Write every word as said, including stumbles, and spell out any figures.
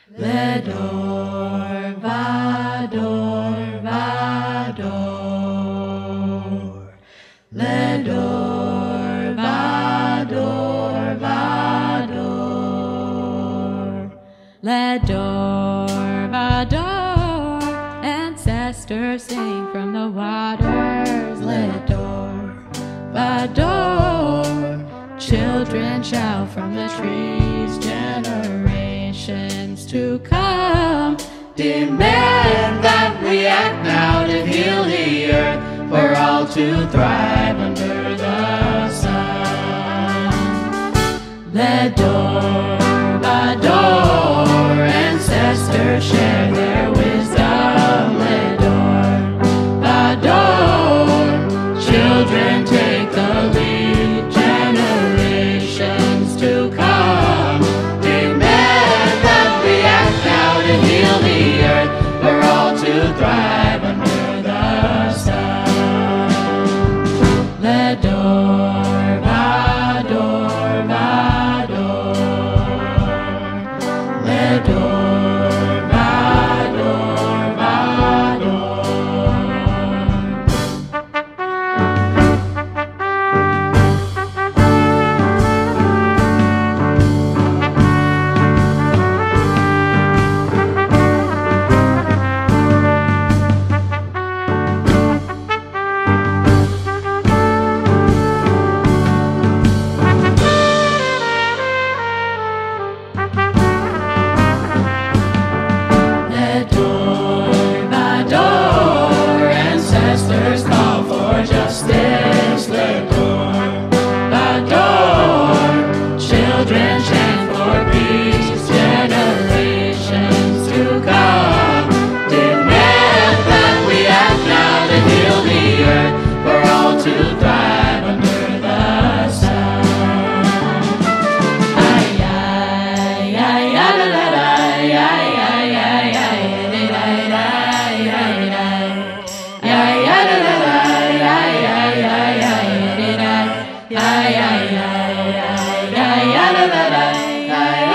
Vador, Vador, Vador. Vador, Vador, Vador. Vador, Vador. Ancestors sing from the waters. Vador, Vador. Children shout from the trees. Generations to come demand that we act now to heal the earth, for all to thrive under the sun. Vador, Vador. Ancestors share their wisdom. Vador, Vador. Children take the lead. Generations to come demand that we act now to heal the earth, for all to thrive under the sun. Vador, Vador, Vador. Vador, Vador, Vador. Yeah, yeah, yeah, yeah, yeah, yeah, yeah, yeah, yeah, yeah, yeah, yeah,